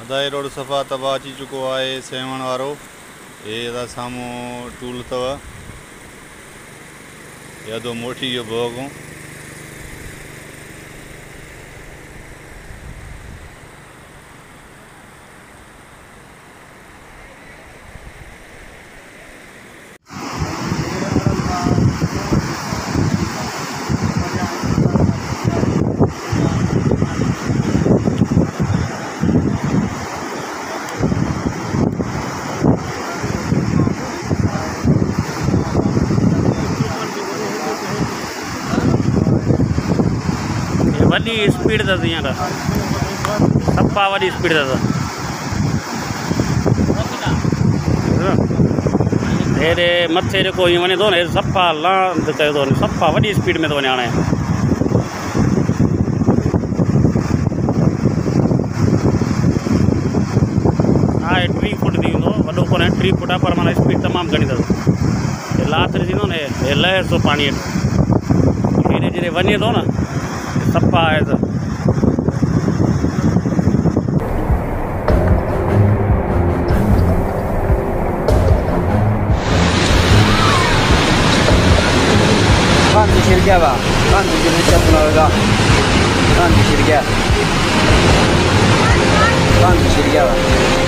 अदाई road सफ़ा तबाह अची चुको है सेवण वारो। ये सामू टूल अथव यादो मोटी जो भोग वही स्पीड अथसि हींअर सफ़ा वही स्पीड अथसि। हेरे मथे जेको हीअं वञे थो न सफ़ा लांद कयो थो वञे, सफ़ा वॾी स्पीड में थो वञे। हाणे आहे 3 फुट थी वेंदो, वॾो कोन्हे 3 फुट आहे, पर माना स्पीड तमामु घणी अथसि। लाथरी थींदो न हे लहर थो पाणी हेॾे जॾहिं वञे थो न सफ़ा आहे त Quanti cerchia va? Quanti ce ne c'è là? Quanti cerchia? Quanti cerchia va?